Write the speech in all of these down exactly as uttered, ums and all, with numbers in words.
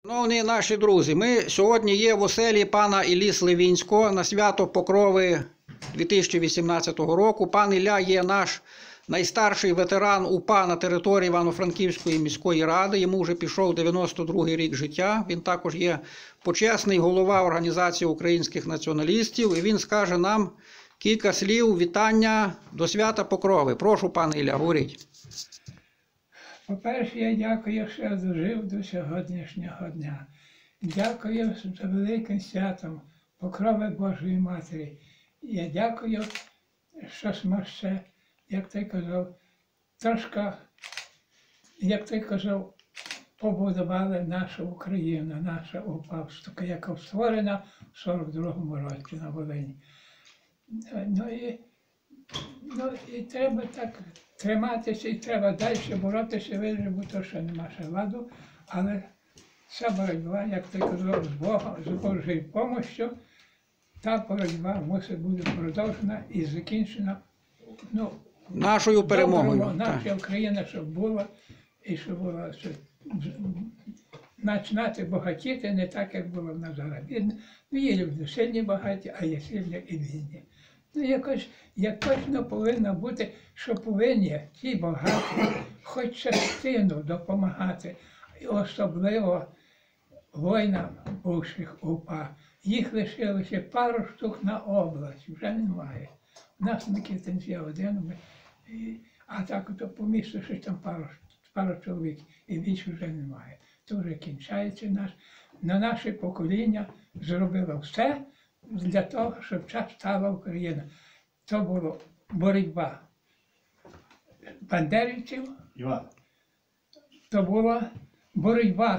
Шановні наші друзі, ми сьогодні є в оселі пана Іллі Сливінського на свято Покрови дві тисячі вісімнадцятого року. Пан Ілля є наш найстарший ветеран УПА на території Івано-Франківської міської ради. Йому вже пішов дев'яносто другий рік життя. Він також є почесний голова Організації українських націоналістів. І він скаже нам кілька слів вітання до свята Покрови. Прошу, пане Ілля, говоріть. По-перше, я дякую, що я дожив до сьогоднішнього дня. Дякую за великим святом Покрови Божої Матері. Я дякую, що ми ще, як ти казав, трошки, як ти казав, побудували нашу Україну, наша УПА, яка створена в сорок другому році на Волині. Ну і, ну, і треба так триматися, і треба далі боротися, видно, бо то ще нема ще ладу, але ця боротьба, як ти казав, з Богом, з Божою допомогою, та боротьба мусить бути продовжена і закінчена, ну, Нашою перемогою. доброго, наша Україна, щоб була, і щоб була, щоб починати багатіти не так, як було в нас зараз. Ну, є люди сильні багаті, а є сильні і бідні. Ну, якось, якось ну, повинно бути, що повинні ті багаті хоч частину допомагати, і особливо воїнам бувших УПА. Їх лишилося пару штук на область, вже немає. У нас на Кітинці один, ми, і, а так то по місту ще там пару, пару чоловік, і більше вже немає. То вже кінчається наш. На наше покоління зробило все для того, щоб час стала Україна. То була боротьба бандерівців, Іван. то була боротьба,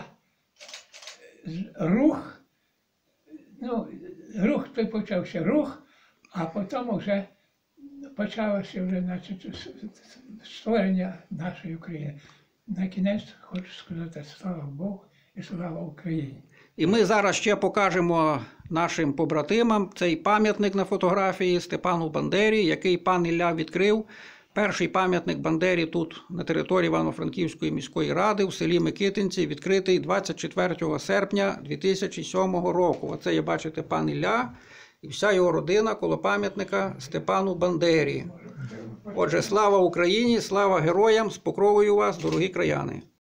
рух, ну, рух, той почався рух, а потім вже почалося вже, значить, створення нашої України. На кінець хочу сказати, слава Богу і слава Україні. І ми зараз ще покажемо нашим побратимам цей пам'ятник на фотографії Степану Бандері, який пан Ілля відкрив. Перший пам'ятник Бандері тут, на території Івано-Франківської міської ради, в селі Микитинці, відкритий двадцять четвертого серпня дві тисячі сьомого року. Оце є, бачите, пан Ілля і вся його родина коло пам'ятника Степану Бандері. Отже, слава Україні, слава героям, з покровою вас, дорогі краяни!